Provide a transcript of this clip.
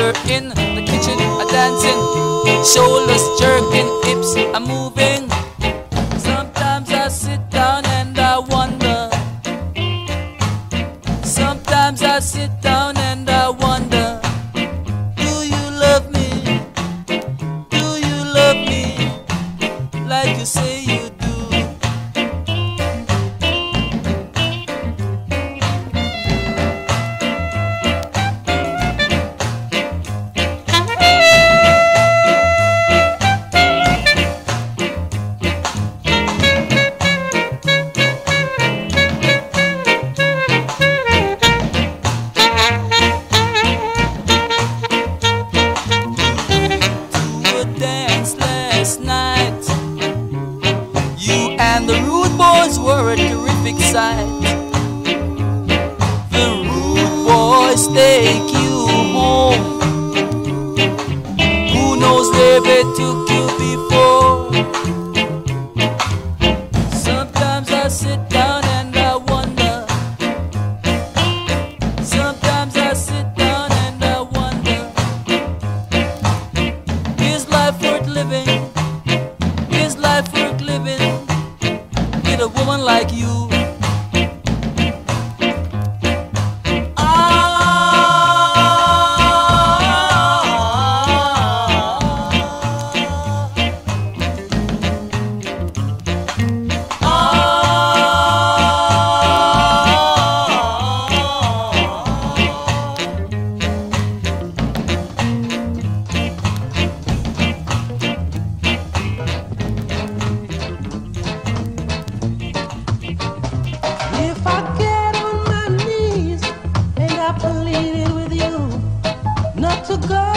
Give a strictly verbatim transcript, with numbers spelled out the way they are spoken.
mother in the kitchen a dancing, shoulders jerking, hips a moving. Sometimes I sit down and I wonder. Sometimes I sit down and I wonder. Do you love me? Do you love me like you say you do? And the rude boys were a terrific sight. The rude boys take you home. Who knows where they took you before? Sometimes I sit down and I wonder. Sometimes I sit down and I wonder. Is life worth living? Is life worth living? A woman like you. To go